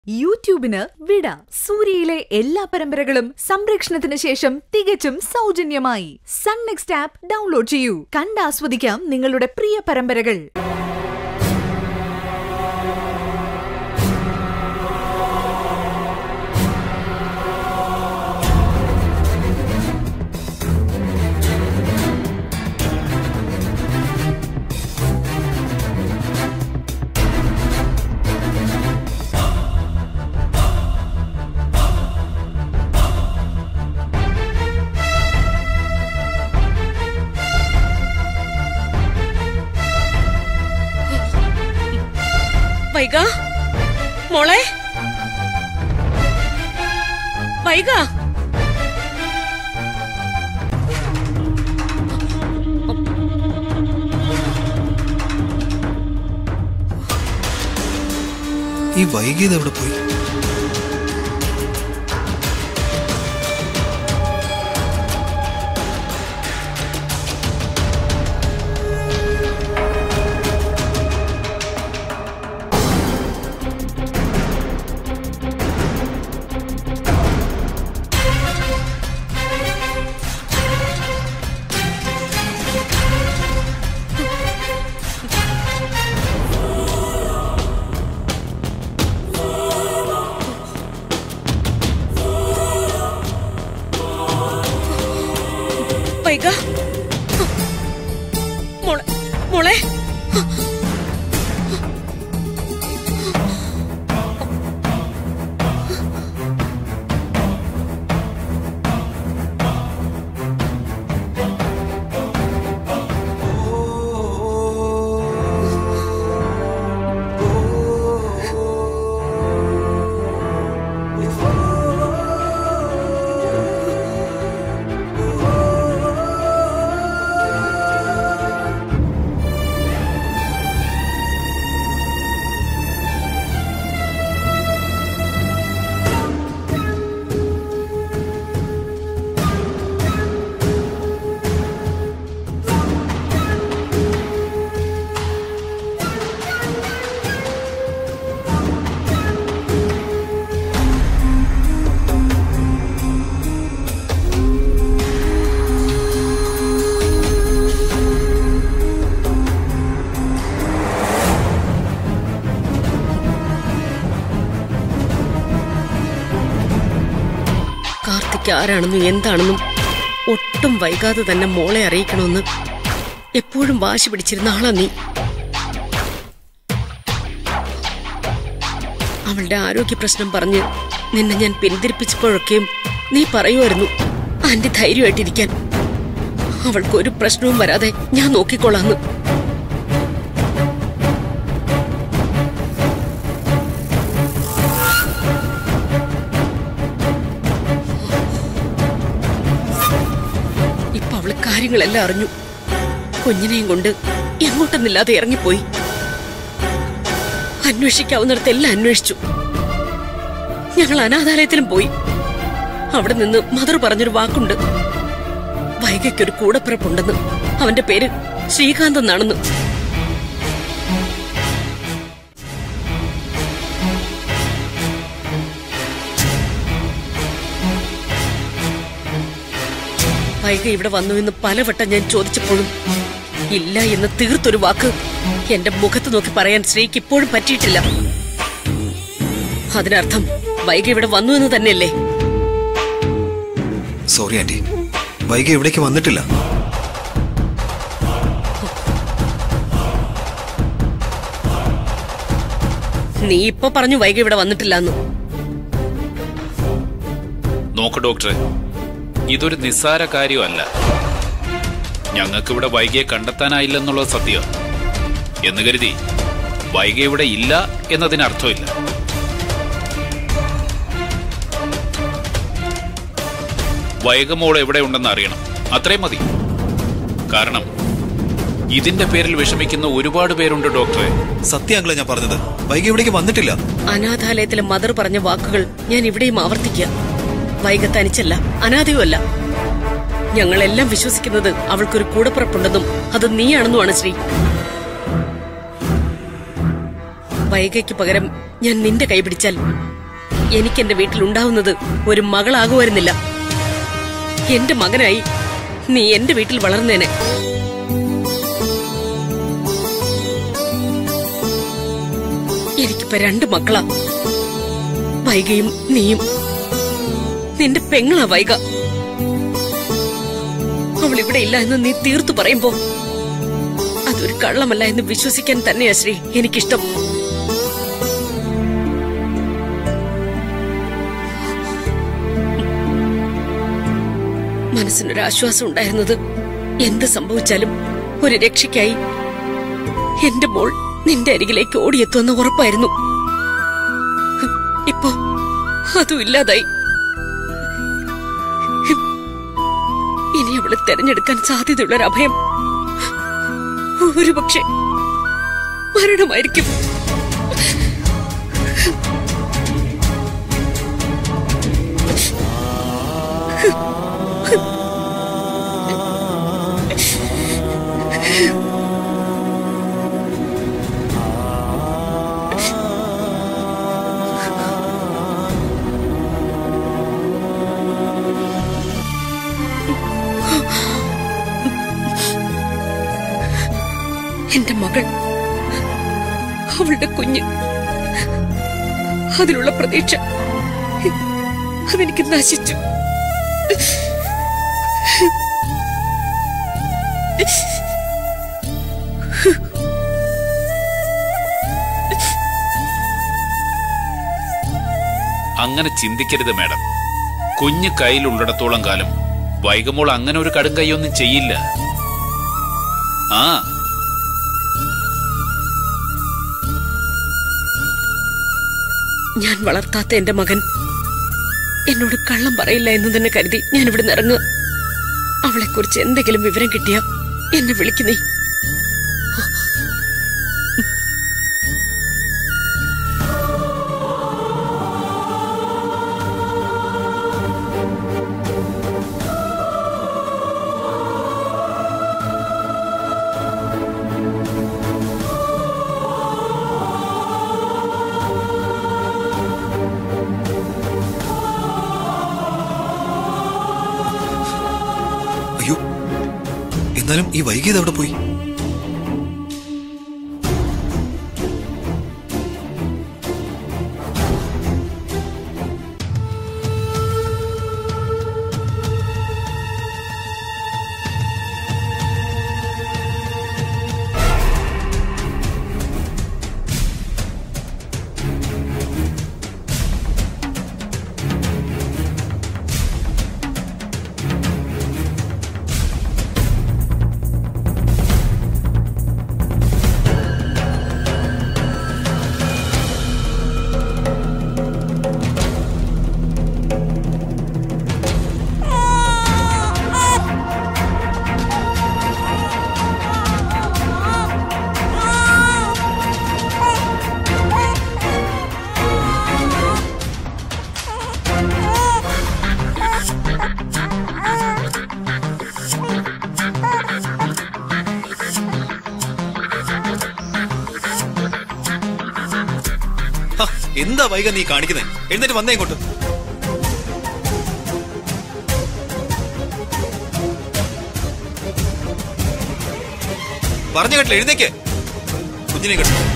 യൂട്യൂബിന് വിട. സൂര്യയിലെ എല്ലാ പരമ്പരകളും സംരക്ഷണത്തിന് ശേഷം തികച്ചും സൗജന്യമായി സൺ നെക്സ്റ്റ് ആപ്പ് ഡൗൺലോഡ് ചെയ്യൂ. കണ്ടാസ്വദിക്കാം നിങ്ങളുടെ പ്രിയ പരമ്പരകൾ. വൈഗ മോളെ, വൈഗ ഈ വൈകിയത് എവിടെ പോയി? വൈഗ മോളെ, മോളെ കാർത്തിക് ആരാണെന്നും എന്താണെന്നും ഒട്ടും വൈകാതെ തന്നെ മോളെ അറിയിക്കണമെന്ന് എപ്പോഴും വാശി പിടിച്ചിരുന്ന ആളാ നീ. അവളുടെ ആരോഗ്യ പ്രശ്നം പറഞ്ഞ് നിന്നെ ഞാൻ പിന്തിരിപ്പിച്ചപ്പോഴൊക്കെയും നീ പറയുമായിരുന്നു ആന്റി ധൈര്യമായിട്ടിരിക്കാൻ, അവൾക്കൊരു പ്രശ്നവും വരാതെ ഞാൻ നോക്കിക്കോളാന്ന്. കാര്യങ്ങളെല്ലാം അറിഞ്ഞു. കുഞ്ഞിനെയും കൊണ്ട് എങ്ങോട്ടെന്നില്ലാതെ ഇറങ്ങിപ്പോയി. അന്വേഷിക്കാവുന്നിടത്തെല്ലാം അന്വേഷിച്ചു. ഞങ്ങൾ അനാഥാലയത്തിലും പോയി. അവിടെ നിന്ന് മദർ പറഞ്ഞൊരു വാക്കുണ്ട്, വൈഗയ്ക്കൊരു കൂടപ്പിറപ്പുണ്ടെന്ന്. അവന്റെ പേര് ശ്രീകാന്ത് എന്നാണെന്ന്. വൈഗ ഇവിടെ വന്നു എന്ന് പലവട്ടം ഞാൻ ചോദിച്ചപ്പോഴും ഇല്ല എന്ന് തീർത്തൊരു വാക്ക് എന്റെ മുഖത്ത് നോക്കി പറയാൻ ശ്രീക്ക് ഇപ്പോഴും പറ്റിയിട്ടില്ല. അതിനർത്ഥം വൈഗ ഇവിടെ വന്നു എന്ന് തന്നെയല്ലേ? സോറി ആന്റി, വൈഗ ഇവിടേക്ക് വന്നിട്ടില്ല. നീ ഇപ്പൊ പറഞ്ഞു വൈഗ ഇവിടെ വന്നിട്ടില്ല എന്ന്. നോക്ക് ഡോക്ടറെ, ഇതൊരു നിസ്സാര കാര്യമല്ല. ഞങ്ങൾക്കിവിടെ വൈകിയെ കണ്ടെത്താനായില്ലെന്നുള്ളത് സത്യം എന്ന് കരുതി വൈഗ ഇവിടെ ഇല്ല എന്നതിനർത്ഥമില്ല. വൈഗ മോൾ എവിടെ ഉണ്ടെന്ന് അറിയണം, അത്രയും മതി. കാരണം ഇതിന്റെ പേരിൽ വിഷമിക്കുന്ന ഒരുപാട് പേരുണ്ട് ഡോക്ടറെ. സത്യാങ്കിളെ ഞാൻ പറഞ്ഞത്, വൈഗ ഇവിടേക്ക് വന്നിട്ടില്ല. അനാഥാലയത്തിലെ മദർ പറഞ്ഞ വാക്കുകൾ ഞാൻ ഇവിടെയും ആവർത്തിക്കുക. വൈഗ തനിച്ചല്ല, അനാഥയുമല്ല. ഞങ്ങളെല്ലാം വിശ്വസിക്കുന്നത് അവൾക്കൊരു കൂടപ്പിറപ്പുണ്ടെന്നും അത് നീയാണെന്നുമാണ് ശ്രീ. വൈഗയ്ക്ക് പകരം ഞാൻ നിന്റെ കൈ പിടിച്ചാൽ എനിക്കെന്റെ വീട്ടിലുണ്ടാവുന്നത് ഒരു മകളാകുമായിരുന്നില്ല. എന്റെ മകനായി നീ എന്റെ വീട്ടിൽ വളർന്നേനെ. എനിക്കിപ്പോ 2 മക്കളാ, വൈകയും നീയും. നിന്റെ പെങ്ങളാ വൈക. അവൾ ഇവിടെ ഇല്ല എന്ന് നീ തീർത്തു പറയുമ്പോ അതൊരു കള്ളമല്ല എന്ന് വിശ്വസിക്കാൻ തന്നെയാ ശ്രീ എനിക്കിഷ്ടം. മനസ്സിനൊരു ആശ്വാസം ഉണ്ടായിരുന്നത് എന്ത് സംഭവിച്ചാലും ഒരു രക്ഷയ്ക്കായി എന്റെ മോൾ നിന്റെ അരികിലേക്ക് ഓടിയെത്തുമെന്ന് ഉറപ്പായിരുന്നു. ഇപ്പോ അതും ഇല്ലാതായി. ഇനി അവളെ തെരഞ്ഞെടുക്കാൻ സാധ്യതയുള്ളൊരു അഭയം ഒരുപക്ഷെ മരണമായിരിക്കും. എന്റെ മകൾ, അവളുടെ കുഞ്ഞ്, അതിലുള്ള പ്രതീക്ഷ അതെനിക്ക് നശിച്ചു. അങ്ങനെ ചിന്തിക്കരുത് മാഡം. കുഞ്ഞ് കയ്യിലുള്ളിടത്തോളം കാലം വൈകമോൾ അങ്ങനെ ഒരു കടും കൈയൊന്നും ചെയ്യില്ല. ആ ഞാൻ വളർത്താത്ത എന്റെ മകൻ എന്നോട് കള്ളം പറയില്ല എന്ന് തന്നെ കരുതി ഞാൻ ഇവിടെ ഇറങ്ങുക. അവളെക്കുറിച്ച് എന്തെങ്കിലും വിവരം കിട്ടിയാ എന്നെ വിളിക്കുന്നേ. അയ്യോ, എന്നാലും ഈ വൈകിയത് എവിടെ പോയി? എന്താ വൈക നീ കാണിക്കുന്നേ? എന്നിട്ട് വന്നേ ഇങ്ങോട്ട്. പറഞ്ഞു കേട്ടില്ല, എഴുന്നേക്ക്. കുഞ്ഞിനെ കേട്ടു.